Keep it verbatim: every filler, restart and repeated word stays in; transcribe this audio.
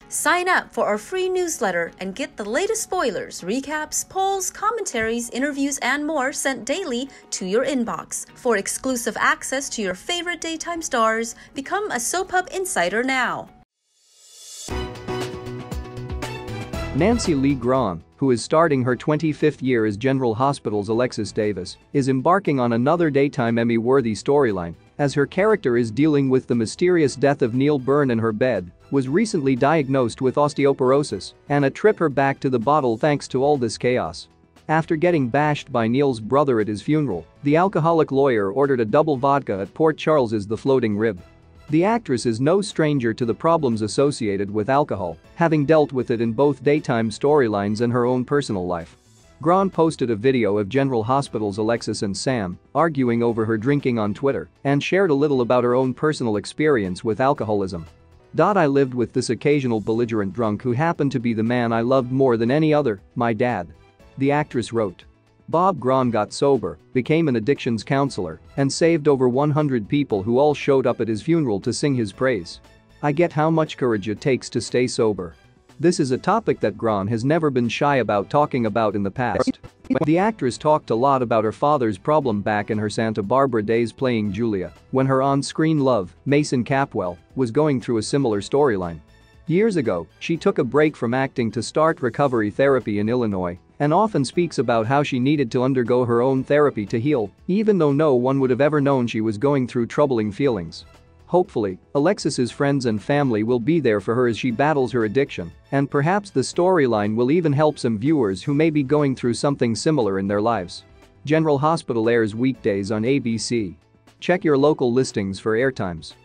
Sign up for our free newsletter and get the latest spoilers, recaps, polls, commentaries, interviews, and more sent daily to your inbox. For exclusive access to your favorite daytime stars, become a Soap Hub Insider now. Nancy Lee Grahn, who is starting her twenty-fifth year as General Hospital's Alexis Davis, is embarking on another Daytime Emmy-worthy storyline, as her character is dealing with the mysterious death of Neil Byrne in her bed, was recently diagnosed with osteoporosis, and a trip her back to the bottle thanks to all this chaos. After getting bashed by Neil's brother at his funeral, the alcoholic lawyer ordered a double vodka at Port Charles's The Floating Rib. The actress is no stranger to the problems associated with alcohol, having dealt with it in both daytime storylines and her own personal life. Grahn posted a video of General Hospital's Alexis and Sam arguing over her drinking on Twitter and shared a little about her own personal experience with alcoholism. "I lived with this occasional belligerent drunk who happened to be the man I loved more than any other, my dad," the actress wrote. Bob Grahn got sober, became an addictions counselor, and saved over one hundred people who all showed up at his funeral to sing his praise. "I get how much courage it takes to stay sober." This is a topic that Grahn has never been shy about talking about in the past. The actress talked a lot about her father's problem back in her Santa Barbara days playing Julia, when her on-screen love, Mason Capwell, was going through a similar storyline. Years ago, she took a break from acting to start recovery therapy in Illinois, and often speaks about how she needed to undergo her own therapy to heal, even though no one would have ever known she was going through troubling feelings. Hopefully, Alexis's friends and family will be there for her as she battles her addiction, and perhaps the storyline will even help some viewers who may be going through something similar in their lives. General Hospital airs weekdays on A B C. Check your local listings for airtimes.